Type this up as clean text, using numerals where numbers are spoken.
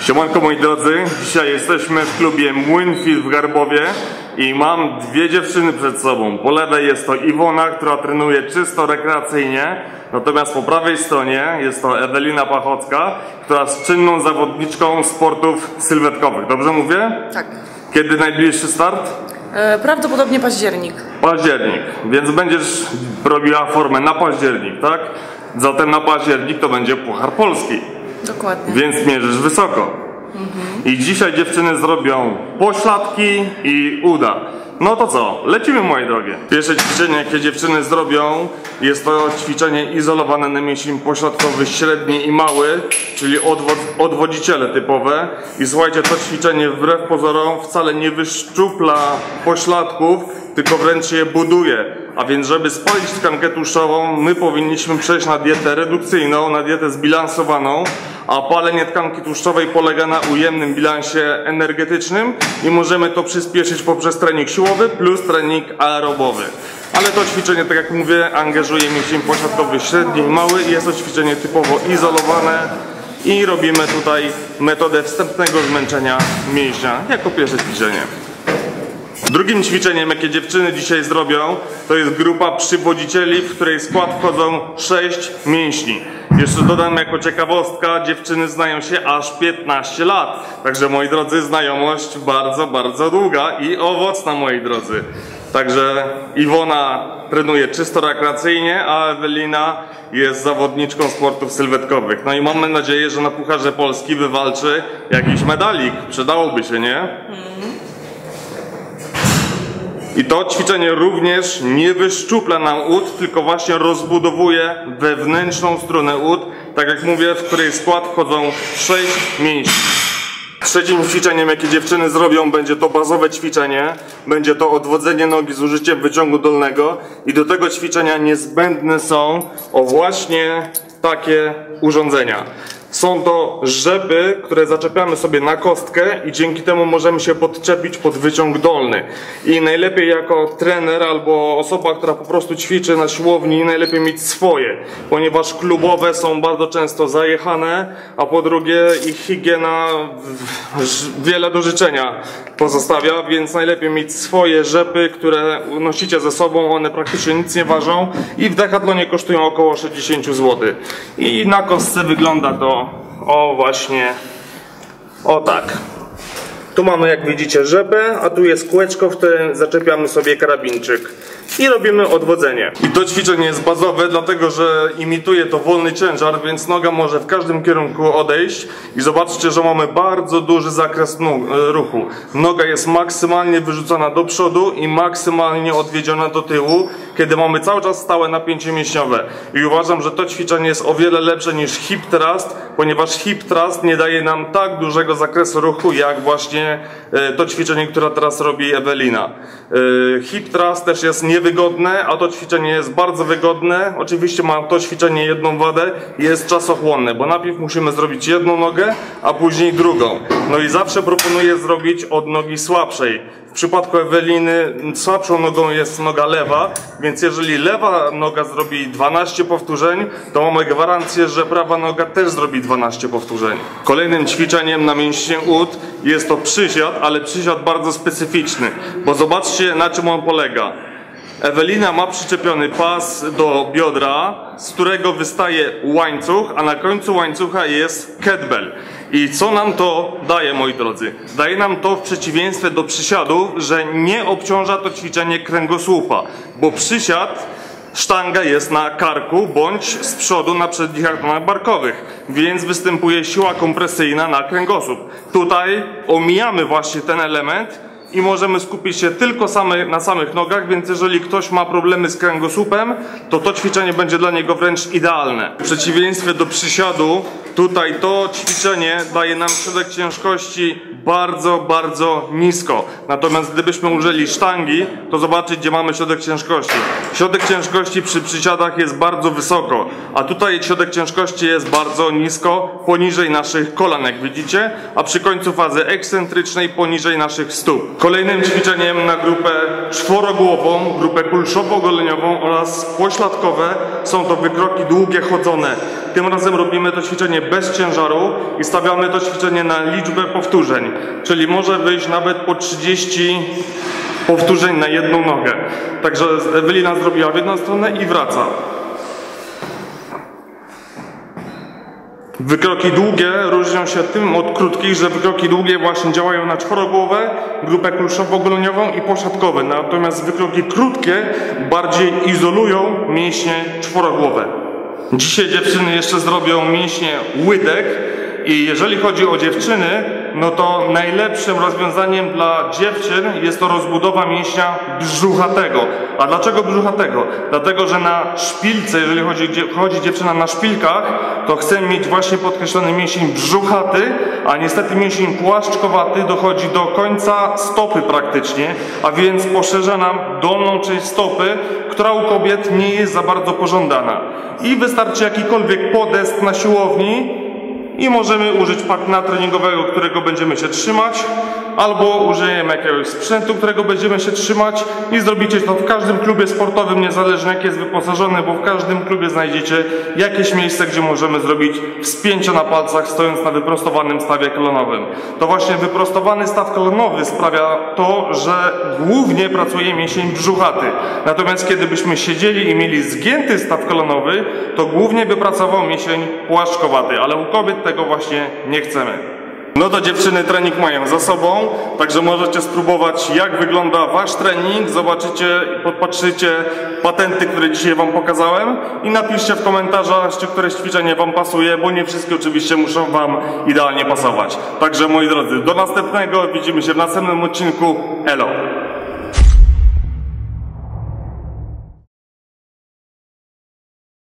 Siemanko moi drodzy, dzisiaj jesteśmy w klubie Młynfit w Garbowie i mam dwie dziewczyny przed sobą. Po lewej jest to Iwona, która trenuje czysto rekreacyjnie, natomiast po prawej stronie jest to Ewelina Pachocka, która jest czynną zawodniczką sportów sylwetkowych. Dobrze mówię? Tak. Kiedy najbliższy start? Prawdopodobnie październik. Październik, więc będziesz robiła formę na październik, tak? Zatem na październik to będzie Puchar Polski. Dokładnie. Więc mierzysz wysoko. I dzisiaj dziewczyny zrobią pośladki i uda. No to co? Lecimy, moje drogie. Pierwsze ćwiczenie, jakie dziewczyny zrobią, jest to ćwiczenie izolowane na mięsień pośladkowy średni i mały, czyli odwodziciele typowe. I słuchajcie, to ćwiczenie wbrew pozorom wcale nie wyszczupla pośladków, tylko wręcz je buduje. A więc, żeby spalić tkankę tłuszczową, my powinniśmy przejść na dietę redukcyjną, na dietę zbilansowaną, a palenie tkanki tłuszczowej polega na ujemnym bilansie energetycznym i możemy to przyspieszyć poprzez trening siłowy plus trening aerobowy. Ale to ćwiczenie, tak jak mówię, angażuje mięsień pośladkowy średni i mały i jest to ćwiczenie typowo izolowane i robimy tutaj metodę wstępnego zmęczenia mięśnia jako pierwsze ćwiczenie. Drugim ćwiczeniem, jakie dziewczyny dzisiaj zrobią, to jest grupa przywodzicieli, w której skład wchodzą 6 mięśni. Jeszcze dodam jako ciekawostka, dziewczyny znają się aż 15 lat. Także, moi drodzy, znajomość bardzo, bardzo długa i owocna, moi drodzy. Także Iwona trenuje czysto rekreacyjnie, a Ewelina jest zawodniczką sportów sylwetkowych. No i mamy nadzieję, że na Pucharze Polski wywalczy jakiś medalik. Przydałoby się, nie? I to ćwiczenie również nie wyszczupla nam ud, tylko właśnie rozbudowuje wewnętrzną stronę ud, tak jak mówię, w której skład wchodzą 6 mięśni. Trzecim ćwiczeniem, jakie dziewczyny zrobią, będzie to bazowe ćwiczenie. Będzie to odwodzenie nogi z użyciem wyciągu dolnego i do tego ćwiczenia niezbędne są właśnie takie urządzenia. Są to rzepy, które zaczepiamy sobie na kostkę i dzięki temu możemy się podczepić pod wyciąg dolny. I najlepiej jako trener albo osoba, która po prostu ćwiczy na siłowni, najlepiej mieć swoje, ponieważ klubowe są bardzo często zajechane, a po drugie ich higiena wiele do życzenia pozostawia, więc najlepiej mieć swoje rzepy, które nosicie ze sobą, one praktycznie nic nie ważą i w Decathlonie kosztują około 60 zł. I na kostce wygląda to właśnie tak. Tu mamy, jak widzicie, rzepę, a tu jest kółeczko, w którym zaczepiamy sobie karabinczyk i robimy odwodzenie. I to ćwiczenie jest bazowe, dlatego że imituje to wolny ciężar, więc noga może w każdym kierunku odejść i zobaczcie, że mamy bardzo duży zakres ruchu. Noga jest maksymalnie wyrzucona do przodu i maksymalnie odwiedziona do tyłu, kiedy mamy cały czas stałe napięcie mięśniowe. I uważam, że to ćwiczenie jest o wiele lepsze niż hip thrust, ponieważ hip thrust nie daje nam tak dużego zakresu ruchu, jak właśnie to ćwiczenie, które teraz robi Ewelina. Hip thrust też jest niewygodne, a to ćwiczenie jest bardzo wygodne. Oczywiście ma to ćwiczenie jedną wadę, jest czasochłonne, bo najpierw musimy zrobić jedną nogę, a później drugą. No i zawsze proponuję zrobić od nogi słabszej. W przypadku Eweliny słabszą nogą jest noga lewa, więc jeżeli lewa noga zrobi 12 powtórzeń, to mamy gwarancję, że prawa noga też zrobi 12 powtórzeń. Kolejnym ćwiczeniem na mięśnie ud jest to przysiad, ale przysiad bardzo specyficzny, bo zobaczcie, na czym on polega. Ewelina ma przyczepiony pas do biodra, z którego wystaje łańcuch, a na końcu łańcucha jest kettlebell. I co nam to daje, moi drodzy? Daje nam to w przeciwieństwie do przysiadu, że nie obciąża to ćwiczenie kręgosłupa, bo przysiad, sztanga jest na karku bądź z przodu na przednich artonach barkowych, więc występuje siła kompresyjna na kręgosłup. Tutaj omijamy właśnie ten element i możemy skupić się tylko na samych nogach, więc jeżeli ktoś ma problemy z kręgosłupem, to to ćwiczenie będzie dla niego wręcz idealne. W przeciwieństwie do przysiadu, tutaj to ćwiczenie daje nam środek ciężkości bardzo, bardzo nisko. Natomiast gdybyśmy użyli sztangi, to zobaczcie, gdzie mamy środek ciężkości. Środek ciężkości przy przysiadach jest bardzo wysoko, a tutaj środek ciężkości jest bardzo nisko, poniżej naszych kolan, jak widzicie, a przy końcu fazy ekscentrycznej poniżej naszych stóp. Kolejnym ćwiczeniem na grupę czworogłową, grupę kulszowo-goleniową oraz pośladkowe są to wykroki długie chodzone. Tym razem robimy to ćwiczenie bez ciężaru i stawiamy to ćwiczenie na liczbę powtórzeń, czyli może wyjść nawet po 30 powtórzeń na jedną nogę. Także Ewelina zrobiła w jedną stronę i wraca. Wykroki długie różnią się tym od krótkich, że wykroki długie właśnie działają na czworogłowę, grupę kulszowo-goleniową i pośladkowe. Natomiast wykroki krótkie bardziej izolują mięśnie czworogłowe. Dzisiaj dziewczyny jeszcze zrobią mięśnie łydek i jeżeli chodzi o dziewczyny, no to najlepszym rozwiązaniem dla dziewczyn jest to rozbudowa mięśnia brzuchatego. A dlaczego brzuchatego? Dlatego, że na szpilce, jeżeli chodzi dziewczyna na szpilkach, to chce mieć właśnie podkreślony mięsień brzuchaty, a niestety mięsień płaszczkowaty dochodzi do końca stopy praktycznie, a więc poszerza nam dolną część stopy, która u kobiet nie jest za bardzo pożądana. I wystarczy jakikolwiek podest na siłowni, i możemy użyć partnera treningowego, którego będziemy się trzymać, albo użyjemy jakiegoś sprzętu, którego będziemy się trzymać i zrobicie to w każdym klubie sportowym, niezależnie jak jest wyposażony, bo w każdym klubie znajdziecie jakieś miejsce, gdzie możemy zrobić wspięcia na palcach, stojąc na wyprostowanym stawie kolanowym. To właśnie wyprostowany staw kolanowy sprawia to, że głównie pracuje mięsień brzuchaty. Natomiast kiedy byśmy siedzieli i mieli zgięty staw kolanowy, to głównie by pracował mięsień płaszczkowaty, ale u kobiet tego właśnie nie chcemy. No to dziewczyny trening mają za sobą, także możecie spróbować, jak wygląda wasz trening, zobaczycie, podpatrzycie patenty, które dzisiaj wam pokazałem i napiszcie w komentarzach, czy któreś ćwiczenie wam pasuje, bo nie wszystkie oczywiście muszą wam idealnie pasować. Także moi drodzy, do następnego, widzimy się w następnym odcinku. Elo!